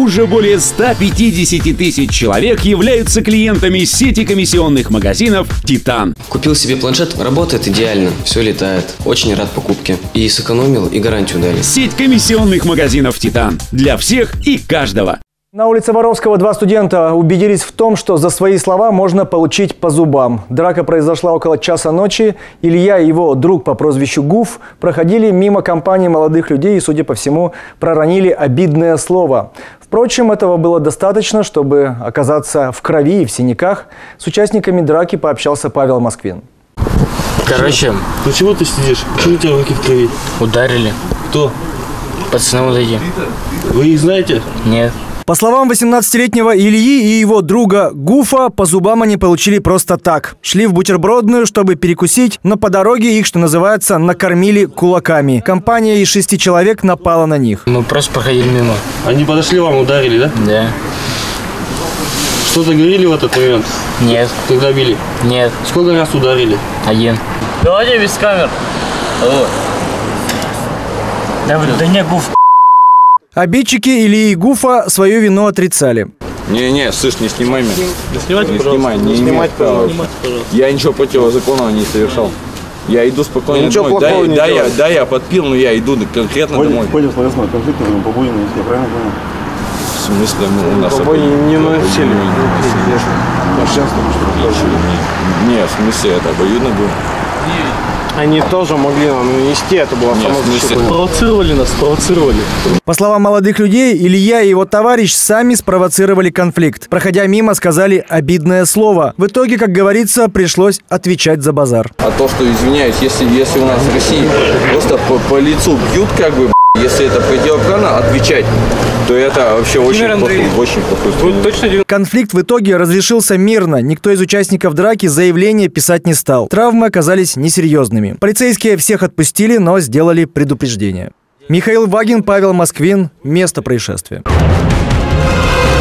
Уже более 150 тысяч человек являются клиентами сети комиссионных магазинов «Титан». Купил себе планшет, работает идеально, все летает. Очень рад покупке. И сэкономил, и гарантию дали. Сеть комиссионных магазинов «Титан». Для всех и каждого. На улице Воровского два студента убедились в том, что за свои слова можно получить по зубам. Драка произошла около часа ночи. Илья и его друг по прозвищу Гуф проходили мимо компании молодых людей и, судя по всему, проронили обидное слово. Впрочем, этого было достаточно, чтобы оказаться в крови и в синяках. С участниками драки пообщался Павел Москвин. Короче... Почему ты сидишь? Почему у тебя руки в крови? Ударили. Кто? Пацаны вот эти. Вы их знаете? Нет. По словам 18-летнего Ильи и его друга Гуфа, по зубам они получили просто так. Шли в бутербродную, чтобы перекусить, но по дороге их, что называется, накормили кулаками. Компания из 6 человек напала на них. Мы просто проходили мимо. Они подошли, вам ударили, да? Да. Что-то говорили в этот момент? Нет. Когда били? Нет. Сколько раз ударили? Один. Давайте без камер. Да не, Гуф. Обидчики Ильи и Гуфа свою вину отрицали. Не, слышь, не снимай меня. Не снимайте, не пожалуйста. снимай, не снимать, пожалуйста. Я ничего противозаконного не совершал. Я иду спокойно домой. Да, я подпил, но я иду конкретно домой. Ходим словесного конфликта, но побои не нанесли, правильно понял? В смысле, у нас побои не наносили. Нет, в смысле, это обоюдно было. Они тоже могли нам нанести, это было самозащита. Провоцировали нас, провоцировали. По словам молодых людей, Илья и его товарищ сами спровоцировали конфликт. Проходя мимо, сказали обидное слово. В итоге, как говорится, пришлось отвечать за базар. А то, что, извиняюсь, если у нас в России просто по лицу бьют, как бы, если это противоправно отвечать, то это вообще очень плохо. Конфликт в итоге разрешился мирно. Никто из участников драки заявление писать не стал. Травмы оказались несерьезными. Полицейские всех отпустили, но сделали предупреждение. Михаил Вагин, Павел Москвин. Место происшествия.